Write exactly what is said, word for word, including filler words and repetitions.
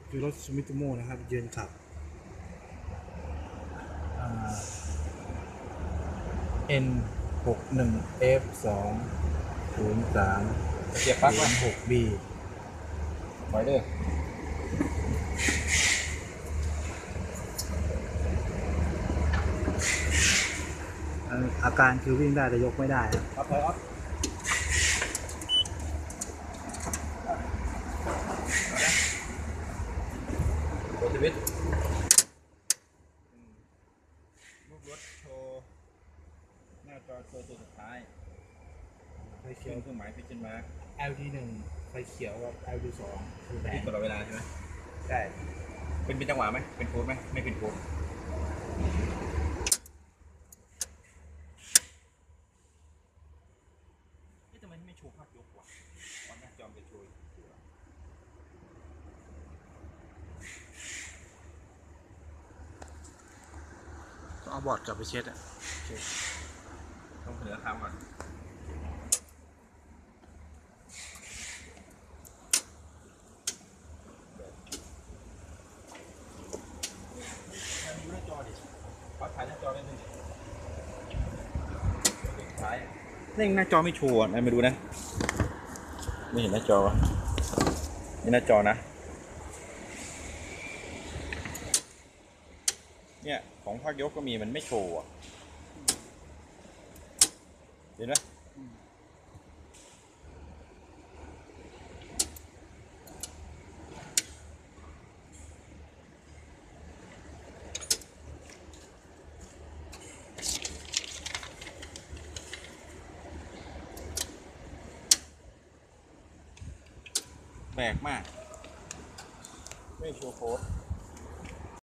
คือรถซูมิโตโมะนะครับยืนขับ เอ็น หกสิบเอ็ด เอฟ สอง ศูนย์ สามเกียร์ปลั๊กศูวะนย์ หก บีไว้เด้ออาการคือวิ่งได้แต่ยกไม่ได้ครับครับถอยออฟโรถชีวิตรูปรถโชว์หน้าจอโชว์ตัวสุดท้ายไฟเคเขีรื่ยอวงเครื่องหมายพิจิตรมาแอล ดี หนึ่ง ไฟเขียวกับ แอล ดี สอง คือแดที่งตลอดเวลาใช่ไหมได้เป็นเป็นจังหวะไหมเป็นโค้ดไหมไม่เป็นโค้ดเอ๊ะทำไมไม่โชว์ภาพยกวะวันหน้าจอมจะโชว์ต้องเอาบอร์ดกลับไปเช็ดอ่ะต้องเหนือคำก่อนดูหน้าจอดิขอถ่ายหน้าจอได้ไหมถ่ายเร่งหน้าจอไม่โชว์อ่ะนายมาดูนะไม่เห็นหน้าจอวะนี่หน้าจอนะเนี่ยของภาคยกก็มีมันไม่โชว์อ่ะเห็นไหมแปลกมากไม่โชว์โค้ด